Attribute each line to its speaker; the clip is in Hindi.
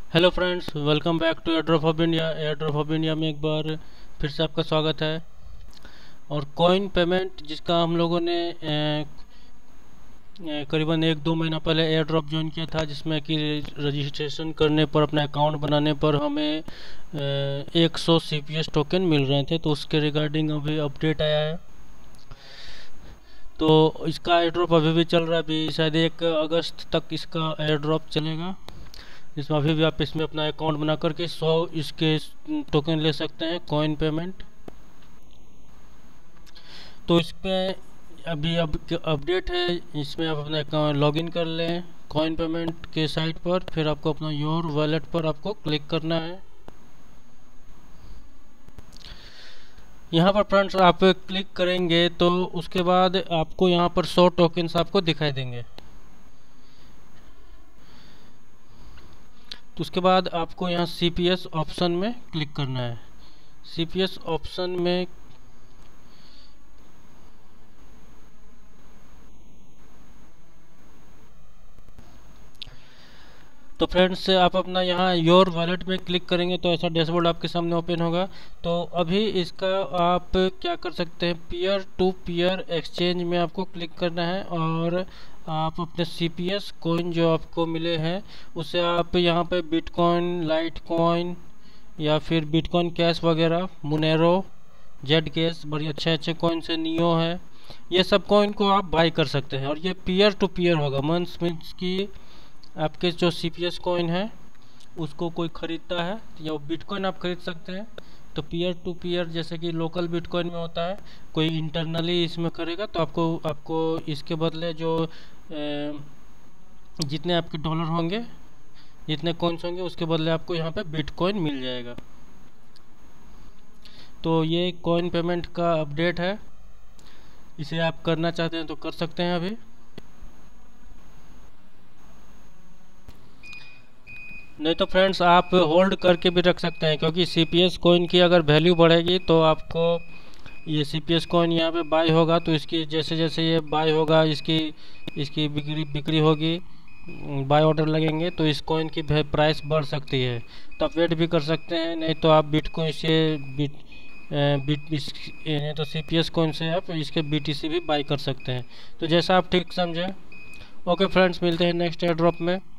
Speaker 1: Hello friends, welcome back to airdrop of India. Airdrop of India में एक बार फिर से आपका स्वागत है। और कॉइन पेमेंट जिसका हम लोगों ने करीबन 1-2 महीना पहले एयर ड्रॉप ज्वाइन किया था, जिसमें कि रजिस्ट्रेशन करने पर, अपना अकाउंट बनाने पर हमें 100 CPS टोकन मिल रहे थे। तो उसके रिगार्डिंग अभी अपडेट आया है। तो इसका एयर ड्रॉप अभी भी चल रहा है। अभी शायद 1 अगस्त तक इसका एयर ड्रॉप चलेगा, जिसमें अभी भी आप इसमें अपना अकाउंट बना करके 100 इसके टोकन ले सकते हैं कॉइन पेमेंट। तो इस पे अभी अब अपडेट है, इसमें आप अपना अकाउंट लॉगिन कर लें कॉइन पेमेंट के साइट पर। फिर आपको अपना योर वॉलेट पर आपको क्लिक करना है। यहाँ पर फ्रेंड्स आप क्लिक करेंगे तो उसके बाद आपको यहाँ पर 100 टोकन्स आपको दिखाई देंगे। तो उसके बाद आपको यहाँ CPS ऑप्शन में क्लिक करना है। CPS ऑप्शन में तो फ्रेंड्स आप अपना यहाँ योर वॉलेट में क्लिक करेंगे तो ऐसा डैशबोर्ड आपके सामने ओपन होगा। तो अभी इसका आप क्या कर सकते हैं, पीयर टू पीयर एक्सचेंज में आपको क्लिक करना है और आप अपने CPS कॉइन जो आपको मिले हैं उसे आप यहाँ पे बिटकॉइन, लाइट कॉइन या फिर बिटकॉइन कैश वगैरह, मुनेरो, जेड कैश, बड़ी अच्छे अच्छे कॉइन से नियो है, ये सब कॉइन को आप बाई कर सकते हैं। और ये पीयर टू पीयर होगा। मीन्स की आपके जो CPS कॉइन है उसको कोई ख़रीदता है या बिटकॉइन आप खरीद सकते हैं। तो पीयर टू पीयर जैसे कि लोकल बिटकॉइन में होता है, कोई इंटरनली इसमें करेगा तो आपको इसके बदले जो जितने आपके डॉलर होंगे, जितने कॉइन्स होंगे, उसके बदले आपको यहाँ पे बिटकॉइन मिल जाएगा। तो ये कॉइन पेमेंट का अपडेट है। इसे आप करना चाहते हैं तो कर सकते हैं अभी। नहीं तो फ्रेंड्स आप होल्ड करके भी रख सकते हैं, क्योंकि CPS कॉइन की अगर वैल्यू बढ़ेगी तो आपको ये CPS कॉइन यहाँ पे बाय होगा। तो इसकी जैसे जैसे ये बाय होगा, इसकी इसकी बिक्री होगी, बाय ऑर्डर लगेंगे तो इस कॉइन की प्राइस बढ़ सकती है। तो आप वेट भी कर सकते हैं। नहीं तो आप बिटकॉइन से नहीं तो CPS कॉइन से आप इसके BTC भी बाय कर सकते हैं। तो जैसा आप ठीक समझें। ओके फ्रेंड्स, मिलते हैं नेक्स्ट एयर ड्रॉप में।